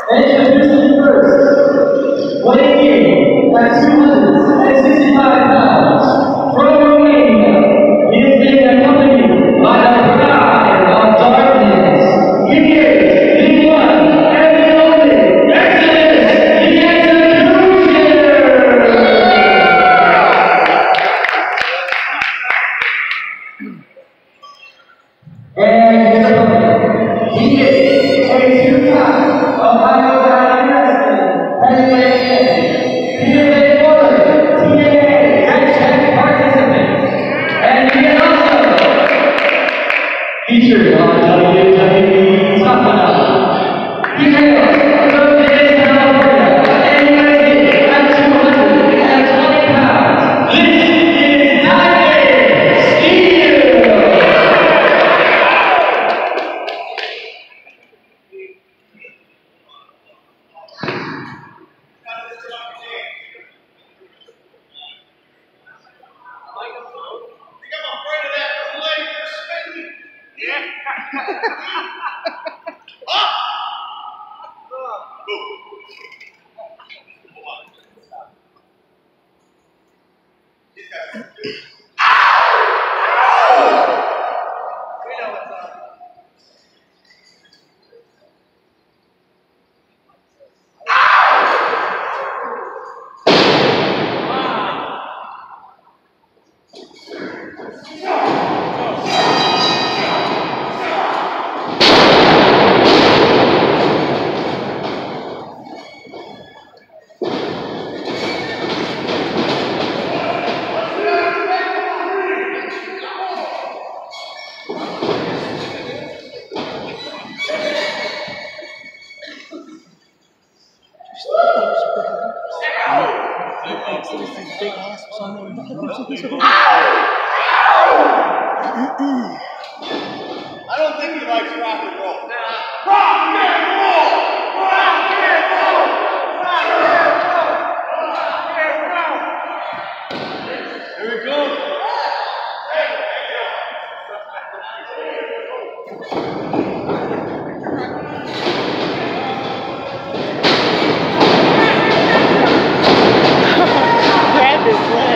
Introducing first, weighing in at 265 pounds, from Romania, he is being accompanied by the pride of darkness. He is the one and the only Exodus, the Executioner! And his opponent, he is a two-time Ohio Valley Wrestling Heavyweight Champion. He is a former TNA Hashtag participant. And he is also featured on WWE SmackDown. He hails from Vegas, California, and he weighs in at 220 pounds. This is Diamond Steel! I don't think he likes rock and roll. Rock and roll! Rock and roll! Rock and roll! Here we go. Grab his leg.